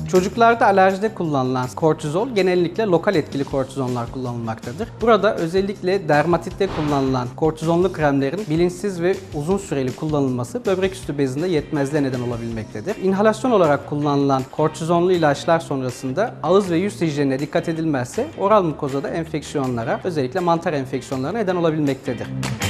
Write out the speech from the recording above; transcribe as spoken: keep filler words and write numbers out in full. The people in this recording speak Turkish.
Çocuklarda alerjide kullanılan kortizol genellikle lokal etkili kortizonlar kullanılmaktadır. Burada özellikle dermatitte kullanılan kortizonlu kremlerin bilinçsiz ve uzun süreli kullanılması böbrek üstü bezinde yetmezliğe neden olabilmektedir. İnhalasyon olarak kullanılan kortizonlu ilaçlar sonrasında ağız ve yüz hijyenine dikkat edilmezse oral mukozada enfeksiyonlara, özellikle mantar enfeksiyonlarına neden olabilmektedir.